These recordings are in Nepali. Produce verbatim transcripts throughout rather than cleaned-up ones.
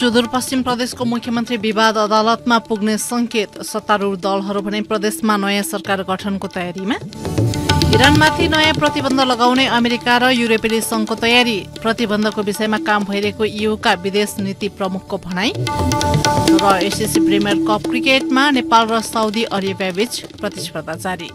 सुदूरपश्चिम प्रदेशको मुख्यमन्त्री विवाद अदालतमा पुग्ने संकेत। सत्तारूढ दलहरू भने प्रदेशमा नयाँ सरकार गठनको तयारीमा। इरानमाथि नयाँ प्रतिबन्ध लगाउने अमेरिका र युरोपेली संघको तयारी। प्रतिबन्धको विषयमा काम भइरहेको ईयूका विदेश नीति प्रमुखको भनाई। र एसएससी प्रिमियर कप क्रिकेटमा नेपाल र साउदी अरेबियाबीच प्रतिस्पर्धा जारी।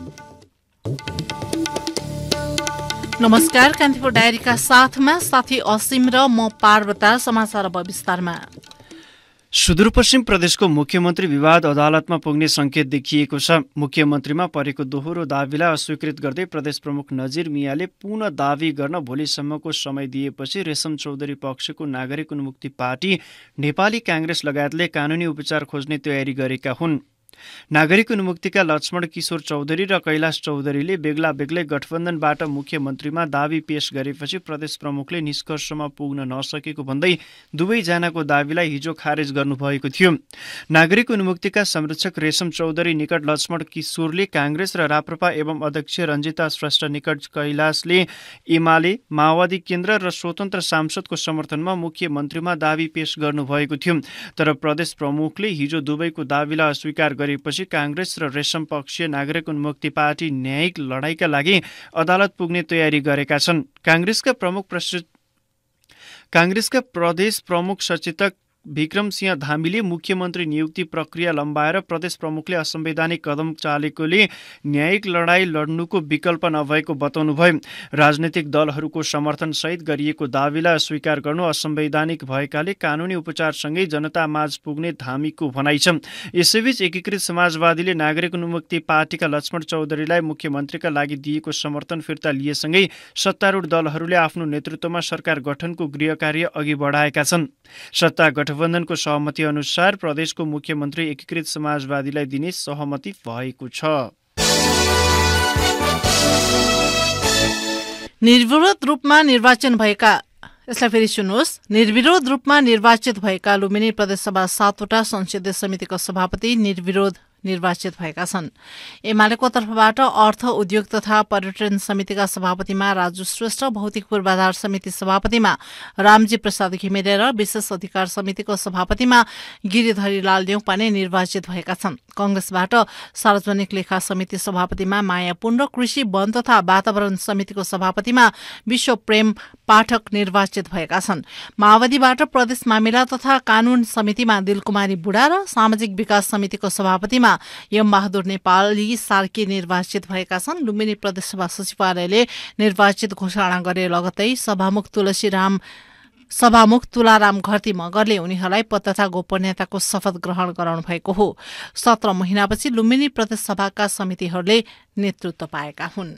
नमस्कार, कान्तिपुर डायरीका साथमा साथी असीम र म पार्वता। समाचार अब विस्तारमा। सुदूरपश्चिम प्रदेशको मुख्यमन्त्री विवाद अदालतमा पुग्ने संकेत देखिएको छ। मुख्यमन्त्रीमा परेको दोहोरो दावीलाई अस्वीकृत गर्दै प्रदेश प्रमुख नजिर मियाले पुनः दावी गर्न भोलिसम्मको समय दिएपछि रेशम चौधरी पक्षको नागरिक उन्मुक्ति पार्टी, नेपाली कांग्रेस लगायतले कानूनी उपचार खोज्ने तयारी गरेका हुन्। नागरिक उन्मुक्तिका लक्ष्मण किशोर चौधरी र कैलाश चौधरीले बेग्ला बेग्लै गठबन्धनबाट मुख्यमन्त्रीमा दावी पेश गरेपछि प्रदेश प्रमुखले निष्कर्षमा पुग्न नसकेको भन्दै दुवैजनाको दावीलाई हिजो खारेज गर्नुभएको थियो। नागरिक उन्मुक्तिका संरक्षक रेशम चौधरी निकट लक्ष्मण किशोरले कांग्रेस र राप्रपा एवं अध्यक्ष रञ्जिता श्रेष्ठ निकट कैलाशले एमाले, माओवादी केन्द्र र स्वतन्त्र सांसदको समर्थनमा मुख्यमन्त्रीमा दावी पेश गर्नुभएको थियो। तर प्रदेश प्रमुखले हिजो दुवैको दावीलाई अस्वीकार गरेपछि कांग्रेस र रेशम पक्षीय नागरिक उन्मुक्ति पार्टी न्यायिक लडाईँका लागि अदालत पुग्ने तयारी गरेका छन्। कांग्रेसका प्रमुख कांग्रेसका प्रदेश प्रमुख सचेतक विक्रम सिंह धामीले मुख्यमन्त्री नियुक्ति प्रक्रिया लम्बाएर प्रदेश प्रमुखले असंवैधानिक कदम चालेकोले न्यायिक लडाईँ लड्नुको विकल्प नभएको बताउनुभयो। राजनैतिक दलहरूको समर्थन सहित गरिएको दावीलाई अस्वीकार गर्नु असंवैधानिक भएकाले कानूनी उपचारसँगै जनतामाझ पुग्ने धामीको भनाइ छ। यसैबीच एकीकृत समाजवादीले नागरिक उन्मुक्ति पार्टीका लक्ष्मण चौधरीलाई मुख्यमन्त्रीका लागि दिएको समर्थन फिर्ता लिएसँगै सत्तारूढ दलहरूले आफ्नो नेतृत्वमा सरकार गठनको गृहकार्य अघि बढाएका छन्। सत्ता गठबन्धनको सहमति अनुसार प्रदेशको मुख्यमन्त्री एकीकृत समाजवादीलाई दिने सहमति भएको छ। निर्विरोध रूपमा निर्वाचन भएका यसलाई फेरि सुन्नुहोस् निर्विरोध रूपमा निर्वाचित भएका लुम्बिनी प्रदेशसभा सातवटा संसदीय समितिको सभापति निर्विरोध निर्वाचित भएका छन्। एमालेको तर्फबाट अर्थ उद्योग तथा पर्यटन समितिका सभापतिमा राजु श्रेष्ठ, भौतिक पूर्वाधार समिति सभापतिमा रामजी प्रसाद घिमिरे र विशेष अधिकार समितिको सभापतिमा गिरिधरी लाल न्यौपाने निर्वाचित भएका छन्। कंग्रेसबाट सार्वजनिक लेखा समिति सभापतिमा माया पुन र कृषि वन तथा वातावरण समितिको सभापतिमा विश्व प्रेम पाठक निर्वाचित भएका छन्। माओवादीबाट प्रदेश मामिला तथा कानून समितिमा दिलकुमारी बुढा र सामाजिक विकास समितिको सभापतिमा यम बहादुर नेपाली सार्की निर्वाचित भएका छन्। लुम्बिनी प्रदेशसभा सचिवालयले निर्वाचित घोषणा गरे लगतै सभामुख तुलसीराम सभामुख तुलाराम घरती मगरले उनीहरूलाई पद तथा गोपनीयताको शपथ ग्रहण गराउनु भएको हो। सत्र महिनापछि लुम्बिनी प्रदेशसभाका समितिहरूले नेतृत्व पाएका हुन्।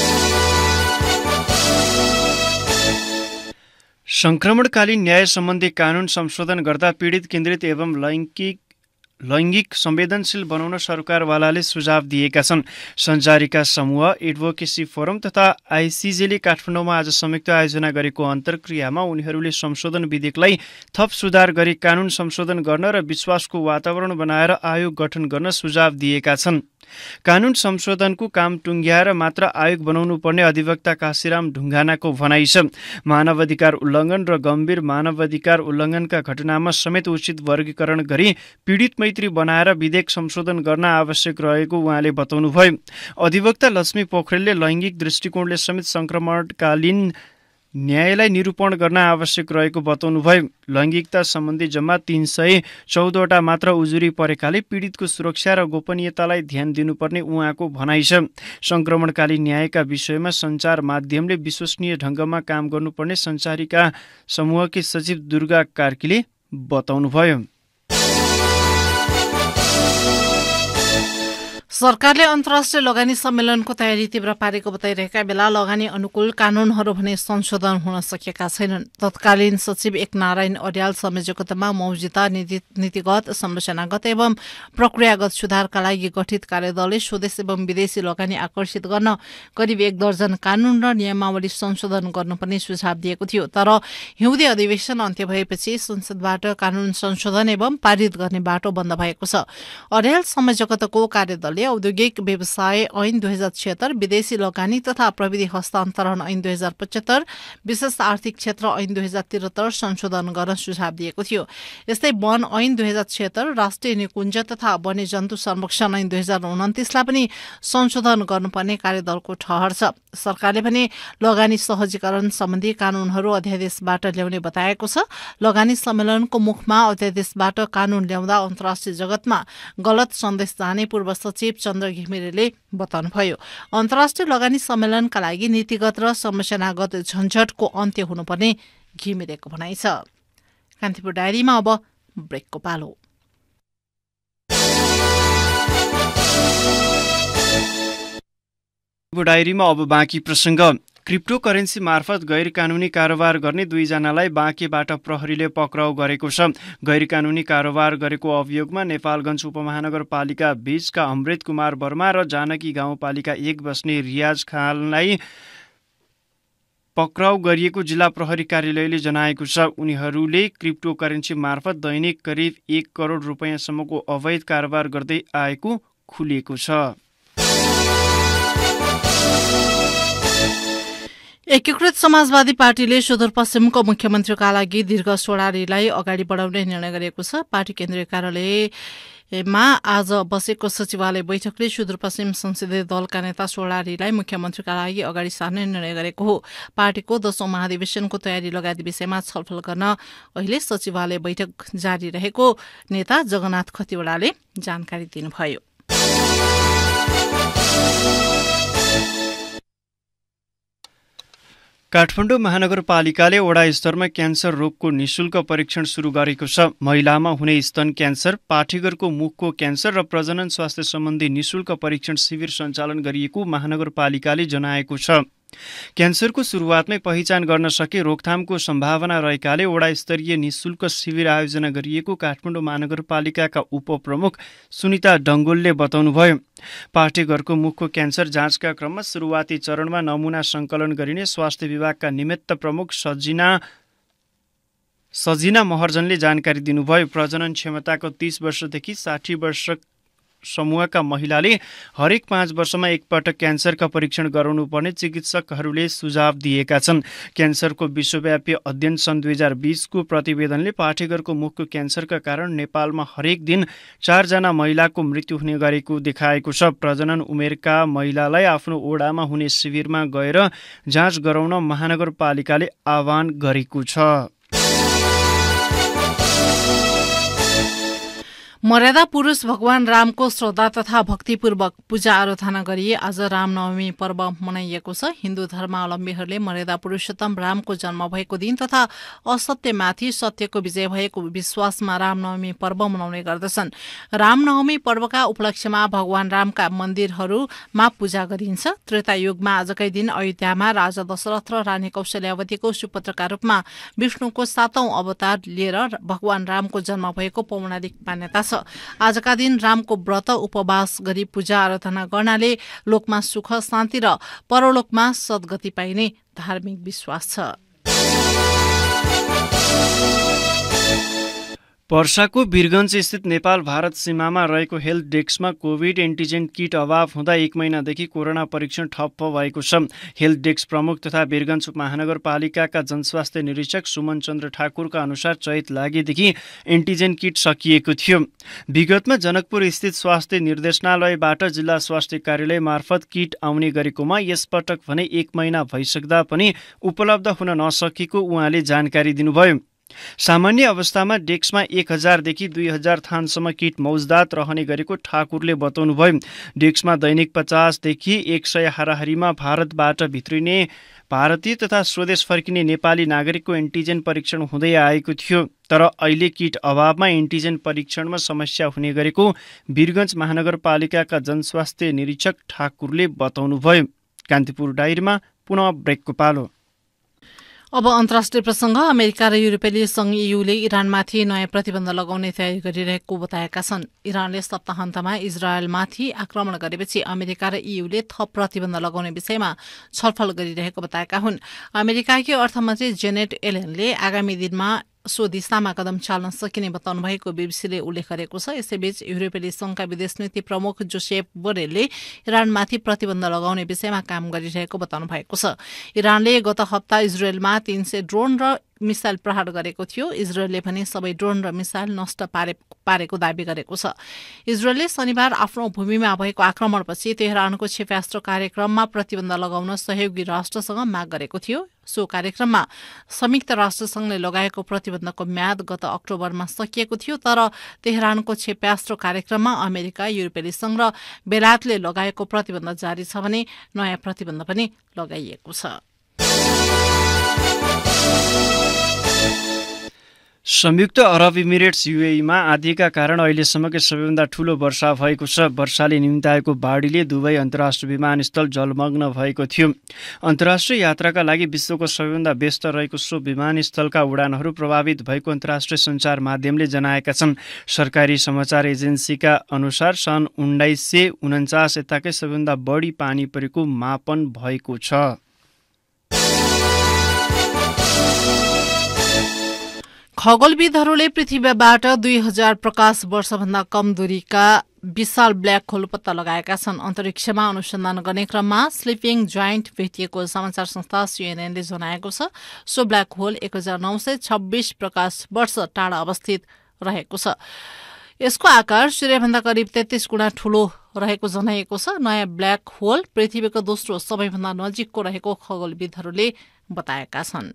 संक्रमणकालीन न्याय सम्बन्धी कानून संशोधन गर्दा पीडित केन्द्रित एवं लैङ्गिक लैङ्गिक संवेदनशील बनाउन सरकारवालाले सुझाव दिएका छन्। सञ्चारिका समूह, एडभोकेसी फोरम तथा आइसिजेले काठमाडौँमा आज संयुक्त आयोजना गरेको अन्तर्क्रियामा उनीहरूले संशोधन विधेयकलाई थप सुधार गरी कानून संशोधन गर्न र विश्वासको वातावरण बनाएर आयोग गठन गर्न सुझाव दिएका छन्। कानून संशोधनको काम टुङ्ग्याएर मात्र आयोग बनाउनु पर्ने अधिवक्ता काशीराम ढुङ्गानाको भनाइ छ। मानवाधिकार उल्लङ्घन र गम्भीर मानवाधिकार उल्लङ्घनका घटनामा समेत उचित वर्गीकरण गरी पीडित मैत्री बनाएर विधेयक संशोधन गर्न आवश्यक रहेको उहाँले बताउनुभयो। अधिवक्ता लक्ष्मी पोखरेलले लैङ्गिक दृष्टिकोणले समेत संक्रमणकालीन न्यायलाई निरूपण गर्न आवश्यक रहेको बताउनुभयो। लैङ्गिकता सम्बन्धी जम्मा तीन सय चौधवटा मात्र उजुरी परेकाले पीडितको सुरक्षा र गोपनीयतालाई ध्यान दिनुपर्ने उहाँको भनाइ छ। संक्रमणकालीन न्यायका विषयमा सञ्चार माध्यमले विश्वसनीय ढङ्गमा काम गर्नुपर्ने सञ्चारिका समूहकी सचिव दुर्गा कार्कीले बताउनुभयो। सरकारले अन्तर्राष्ट्रिय लगानी सम्मेलनको तयारी तीव्र पारेको बताइरहेका बेला लगानी अनुकूल कानूनहरू भने संशोधन हुन सकेका छैनन्। तत्कालीन सचिव एक नारायण अर्याल संयोजकतामा मौजिता नीतिगत, संरचनागत एवं प्रक्रियागत सुधारका लागि गठित कार्यदलले स्वदेश एवं विदेशी लगानी आकर्षित गर्न करिब एक दर्जन कानून र नियमावली संशोधन गर्नुपर्ने सुझाव दिएको थियो। तर हिउँदे अधिवेशन अन्त्य भएपछि संसदबाट कानून संशोधन एवं पारित गर्ने बाटो बन्द भएको छ। अर्याल संयोजकताको कार्यदलले औद्योगिक व्यवसाय ऐन दुई हजार छिहत्तर, विदेशी लगानी तथा प्रविधि हस्तान्तरण ऐन दुई हजार पचहत्तर, विशेष आर्थिक क्षेत्र ऐन दुई हजार त्रिहत्तर संशोधन गर्न सुझाव दिएको थियो। यस्तै वन ऐन दुई हजार छिहत्तर, राष्ट्रिय निकुञ्ज तथा वन्यजन्तु संरक्षण ऐन दुई हजार उन्तिसलाई पनि संशोधन गर्नुपर्ने कार्यदलको ठहर छ। सरकारले पनि लगानी सहजीकरण सम्बन्धी कानूनहरू अध्यादेशबाट ल्याउने बताएको छ। लगानी सम्मेलनको मुखमा अध्यादेशबाट कानून ल्याउँदा अन्तर्राष्ट्रिय जगतमा गलत सन्देश जाने पूर्व सचिव चन्द्र घिमिरेले बताउनुभयो। अन्तर्राष्ट्रिय लगानी सम्मेलनका लागि नीतिगत र संरचनागत झन्झटको अन्त्य हुनुपर्ने घिमिरेको भनाइ छ। कान्तिपुर डायरीमा अब ब्रेकको पालो। डायरीमा अब बाँकी प्रसङ्ग। क्रिप्टो करेन्सी मार्फत गैर कानूनी कारोबार गर्ने दुईजनालाई बाँकेबाट प्रहरीले पक्राउ गरेको छ। गैर कानूनी कारोबार गरेको अभियोगमा नेपालगञ्ज उपमहानगरपालिका बीचका अमृत कुमार वर्मा र जानकी गाउँपालिका एक बस्ने रियाज खानलाई पक्राउ गरिएको जिल्ला प्रहरी कार्यालयले जनाएको छ। उनीहरूले क्रिप्टो करेन्सी मार्फत दैनिक करिब एक करोड रुपियाँसम्मको अवैध कारोबार गर्दै आएको खुलिएको छ। एकीकृत समाजवादी पार्टीले सुदूरपश्चिमको मुख्यमन्त्रीका लागि दीर्घ सोडारीलाई अगाडि बढाउने निर्णय गरेको छ। पार्टी केन्द्रीय कार्यालयमा आज बसेको सचिवालय बैठकले सुदूरपश्चिम संसदीय दलका नेता सोडारीलाई मुख्यमन्त्रीका लागि अगाडि सार्ने निर्णय गरेको हो। पार्टीको दशौं महाधिवेशनको तयारी लगायत विषयमा छलफल गर्न अहिले सचिवालय बैठक जारी रहेको नेता जगन्नाथ खतिवड़ाले जानकारी दिनुभयो। काठमाडौँ महानगरपालिकाले वडा स्तरमा क्यान्सर रोगको निशुल्क परीक्षण सुरु गरेको छ। महिलामा हुने स्तन क्यान्सर, पाठेघरको मुखको क्यान्सर र प्रजनन स्वास्थ्य सम्बन्धी निशुल्क परीक्षण शिविर सञ्चालन गरिएको महानगरपालिकाले जनाएको छ। क्यान्सरको सुरुवातमै पहिचान गर्न सके रोकथामको सम्भावना रहेकाले वडा स्तरीय निशुल्क शिविर आयोजना गरिएको काठमाडौँ महानगरपालिकाका उपप्रमुख सुनिता डङ्गोलले बताउनुभयो। पाठेघरको मुखको क्यान्सर जाँचका क्रममा सुरुवाती चरणमा नमुना सङ्कलन गरिने स्वास्थ्य विभागका निमित्त प्रमुख सजिना सजिना महर्जनले जानकारी दिनुभयो। प्रजनन क्षमताको तीस वर्षदेखि साठी वर्ष समूहका महिलाले हरेक पाँच वर्षमा एकपटक क्यान्सरका परीक्षण गराउनुपर्ने चिकित्सकहरूले सुझाव दिएका छन्। क्यान्सरको विश्वव्यापी अध्ययन सन् दुई हजार बीसको प्रतिवेदनले पाठेघरको मुखको क्यान्सरका कारण नेपालमा हरेक दिन चारजना महिलाको मृत्यु हुने गरेको देखाएको छ। प्रजनन उमेरका महिलालाई आफ्नो ओडामा हुने शिविरमा गएर जाँच गराउन महानगरपालिकाले आह्वान गरेको छ। मर्यादा पुरुष भगवान रामको श्रद्धा तथा भक्तिपूर्वक पूजा आराधना गरिए आज रामनवमी पर्व मनाइएको छ। हिन्दू धर्मावलम्बीहरूले मर्यादा पुरुषोत्तम रामको जन्म भएको दिन तथा असत्यमाथि सत्यको विजय भएको विश्वासमा रामनवमी पर्व मनाउने गर्दछन्। रामनवमी पर्वका उपलक्ष्यमा भगवान रामका मन्दिरहरूमा पूजा गरिन्छ। त्रेता युगमा आजकै दिन अयोध्यामा राजा दशरथ र रानी कौशल्यावतीको सुपुत्रका रूपमा विष्णुको सातौं अवतार लिएर भगवान रामको जन्म भएको पौराणिक मान्यता छ। आजका दिन रामको व्रत उपवास गरी पूजा आराधना गर्नाले लोकमा सुख शान्ति र परलोकमा सद्गति पाइने धार्मिक विश्वास छ। पर्साको वीरगञ्ज स्थित नेपाल भारत सीमामा रहेको हेल्थ डेस्कमा कोभिड एन्टिजेन किट अभाव हुँदा एक महिनादेखि कोरोना परीक्षण ठप्प भएको छ। हेल्थ डेस्क प्रमुख तथा वीरगञ्ज महानगरपालिकाका जनस्वास्थ्य निरीक्षक सुमन चन्द्र ठाकुरका अनुसार चैत लागेदेखि एन्टिजेन किट सकिएको थियो। विगतमा जनकपुर स्थित स्वास्थ्य निर्देशनालयबाट जिल्ला स्वास्थ्य कार्यालय मार्फत किट आउने गरेकोमा यसपटक भने एक महिना भइसक्दा पनि उपलब्ध हुन नसकेको उहाँले जानकारी दिनुभयो। सामान्य अवस्थामा डेस्कमा एक हजारदेखि दुई हजार थानसम्म किट मौजदात रहने गरेको ठाकुरले बताउनुभयो। डेस्कमा दैनिक पचासदेखि एक सय हाराहारीमा भारतबाट भित्रिने भारतीय तथा स्वदेश फर्किने नेपाली नागरिकको एन्टिजेन परीक्षण हुँदै आएको थियो। तर अहिले किट अभावमा एन्टिजेन परीक्षणमा समस्या हुने गरेको वीरगञ्ज महानगरपालिकाका जनस्वास्थ्य निरीक्षक ठाकुरले बताउनुभयो। कान्तिपुर डायरीमा पुनः ब्रेकको पालो। अब अन्तर्राष्ट्रिय प्रसङ्ग। अमेरिका र युरोपेली संघ ईयूले इरानमाथि नयाँ प्रतिबन्ध लगाउने तयारी गरिरहेको बताएका छन्। इरानले सप्ताहन्तमा इजरायलमाथि आक्रमण गरेपछि अमेरिका र ईयूले थप प्रतिबन्ध लगाउने विषयमा छलफल गरिरहेको बताएका हुन्। अमेरिकाकी अर्थमन्त्री जेनेट एलेनले आगामी दिनमा सो दिशामा कदम चाल्न सकिने बताउनु भएको बीबीसीले उल्लेख गरेको छ। यसैबीच युरोपेली संघका विदेश नीति प्रमुख जोसेफ बोरेलले इरानमाथि प्रतिबन्ध लगाउने विषयमा काम गरिरहेको बताउनु भएको छ। इरानले गत हप्ता इजरायलमा तीन सय ड्रोन र मिसाइल प्रहार गरेको थियो। इजरायलले भने सबै ड्रोन र मिसाइल नष्ट पारे पारेको दावी गरेको छ। इजरायलले शनिबार आफ्नो भूमिमा भएको आक्रमणपछि तेहरानको क्षेपणास्त्र कार्यक्रममा प्रतिबन्ध लगाउन सहयोगी राष्ट्रसँग माग गरेको थियो। सो कार्यक्रममा संयुक्त राष्ट्रसंघले लगाएको प्रतिबन्धको म्याद गत अक्टोबरमा सकिएको थियो, तर तेहरानको क्षेपणास्त्र कार्यक्रममा अमेरिका, युरोपेली संघ र बेलायतले लगाएको प्रतिबन्ध जारी छ भने नयाँ प्रतिबन्ध पनि लगाइएको छ। संयुक्त अरब इमिरेट्स युएईमा आँधीका कारण अहिलेसम्मकै सबैभन्दा ठूलो वर्षा भएको छ। वर्षाले निम्ताएको बाढीले दुबई अन्तर्राष्ट्रिय विमानस्थल जलमग्न भएको थियो। अन्तर्राष्ट्रिय यात्राका लागि विश्वको सबैभन्दा व्यस्त रहेको सो विमानस्थलका उडानहरू प्रभावित भएको अन्तर्राष्ट्रिय सञ्चार माध्यमले जनाएका छन्। सरकारी समाचार एजेन्सीका अनुसार सन् उन्नाइस सय उन्चास यताकै सबैभन्दा बढी पानी परेको मापन भएको छ। खगोलविदहरूले पृथ्वीबाट दुई हजार प्रकाश वर्षभन्दा कम दूरीका विशाल ब्ल्याक होल पत्ता लगाएका छन्। अन्तरिक्षमा अनुसन्धान गर्ने क्रममा स्लिपिङ जायन्ट भेटिएको समाचार संस्था सीएनएनले जनाएको छ। सो ब्ल्याक होल एक हजार नौ सय छब्बीस प्रकाश वर्ष टाढा अवस्थित रहेको छ। यसको आकार सूर्यभन्दा करिब तेत्तीस गुणा ठूलो रहेको जनाइएको छ। नयाँ ब्ल्याक होल पृथ्वीको दोस्रो सबैभन्दा नजिकको रहेको खगोलविदहरूले बताएका छन्।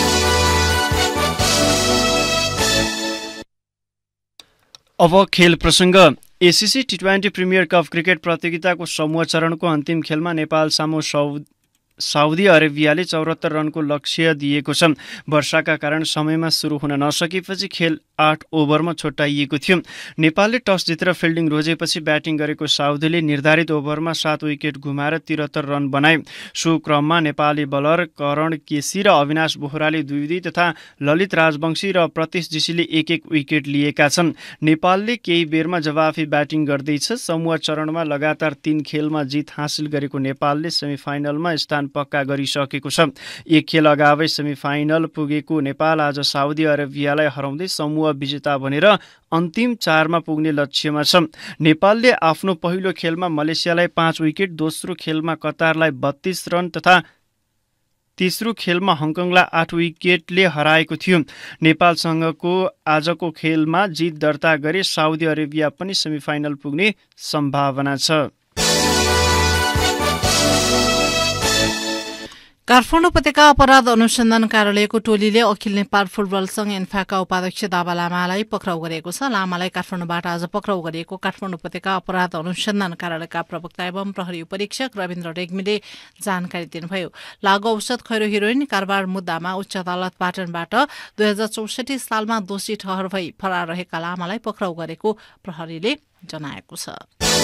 अब खेल प्रसङ्ग। ACC T twenty premier cup cricket प्रतियोगिताको समूह चरणको अन्तिम खेलमा नेपाल सामु साउदी अरेबियाले चौहत्तर रनको लक्ष्य दिएको छ। वर्षाका कारण समयमा सुरु हुन नसकेपछि खेल आठ ओभरमा छुट्याइएको थियो। नेपालले टस जितेर फिल्डिङ रोजेपछि ब्याटिङ गरेको साउदीले निर्धारित ओभरमा सात विकेट गुमाएर त्रिहत्तर रन बनाए। सो क्रममा नेपाली बलर करण केसी र अविनाश बोहराले दुई दुई तथा ललित राजवंशी र प्रतीश जीसीले एक एक विकेट लिएका छन्। नेपालले केही बेरमा जवाफी ब्याटिङ गर्दैछ। समूह चरणमा लगातार तीन खेलमा जित हासिल गरेको नेपालले सेमिफाइनलमा स्थान पक्का गरिसकेको छ। एक खेल अगावै सेमिफाइनल पुगेको नेपाल आज साउदी अरेबियालाई हराउँदै समूह विजेता बनेर अन्तिम चारमा पुग्ने लक्ष्यमा छ। नेपालले आफ्नो पहिलो खेलमा मलेसियालाई पाँच विकेट, दोस्रो खेलमा कतारलाई बत्तीस रन तथा तेस्रो खेलमा हङकङलाई आठ विकेटले हराएको थियो। नेपालसँगको आजको खेलमा जित दर्ता गरे साउदी अरेबिया पनि सेमिफाइनल पुग्ने सम्भावना छ। काठमाडौँ उपत्यका अपराध अनुसन्धान कार्यालयको टोलीले अखिल नेपाल फुटबल संघ एन्फाका उपाध्यक्ष दावा लामालाई पक्राउ गरेको छ। लामालाई काठमाडौँबाट आज पक्राउ गरिएको काठमाडौँ उपत्यका अपराध अनुसन्धान कार्यालयका प्रवक्ता एवं प्रहरी उपरीक्षक रविन्द्र रेग्मीले जानकारी दिनुभयो। लागु औषध खैरो हिरोइन कारोबार मुद्दामा उच्च अदालत पाटनबाट दुई हजार चौसठी सालमा दोषी ठहर भई फरार रहेका लामालाई पक्राउ गरेको प्रहरीले जनाएको छ।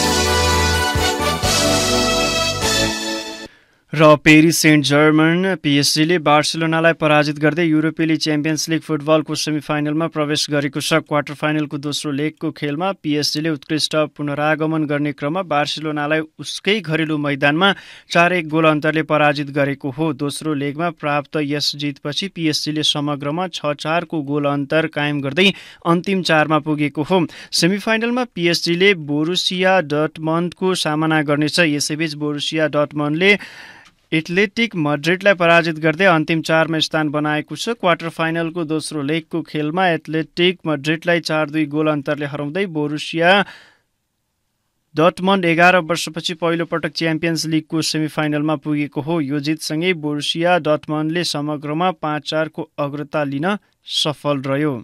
र पेरिस सेन्ट जर्मन पीएसजीले बार्सिलोनालाई पराजित गर्दै युरोपेली च्याम्पियन्स लिग फुटबलको सेमिफाइनलमा प्रवेश गरेको छ। क्वार्टर फाइनलको दोस्रो लेगको खेलमा पीएसजीले उत्कृष्ट पुनरागमन गर्ने क्रममा बार्सिलोनालाई उसकै घरेलु मैदानमा चार एक गोल अन्तरले पराजित गरेको हो। दोस्रो लेगमा प्राप्त यस जितपछि पीएसजीले समग्रमा छ चारको गोल अन्तर कायम गर्दै अन्तिम चारमा पुगेको हो। सेमिफाइनलमा पीएसजीले बोरुसिया डर्टमन्डको सामना गर्नेछ। यसैबीच बोरुसिया डर्टमन्डले एथलेटिक मड्रिडलाई पराजित गर्दै अन्तिम चारमा स्थान बनाएको छ। क्वार्टर फाइनलको दोस्रो लेगको खेलमा एथलेटिक मड्रिडलाई चार दुई गोल अन्तरले हराउँदै बोरुसिया डर्टमन्ड एघार वर्षपछि पहिलो पटक च्याम्पियन्स लिगको सेमिफाइनलमा पुगेको हो। यो जितसँगै बोरुसिया डर्टमन्डले समग्रमा पाँच चारको अग्रता लिन सफल रह्यो।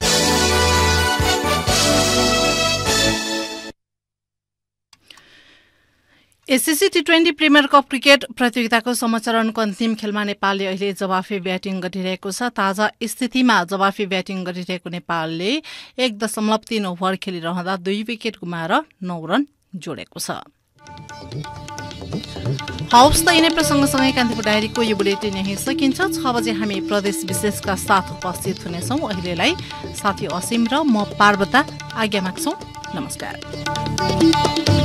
ACC T twenty premier cup cricket प्रतियोगिताको समचरणको अन्तिम खेलमा नेपालले अहिले जवाफी ब्याटिङ गरिरहेको छ। ताजा स्थितिमा जवाफी ब्याटिङ गरिरहेको नेपालले एक दशमलव तीन ओभर खेलिरहँदा दुई विकेट गुमाएर नौ रन जोडेको छ। हवस् त यिनै प्रसङ्गसँगै कान्तिपुर डायरीको यो बुलेटिन यही सकिन्छ। छ बजे हामी प्रदेश विशेषका साथ उपस्थित हुनेछौँ। अहिलेलाई साथी असीम र म पार्वता आज्ञा माग्छौँ। नमस्कार।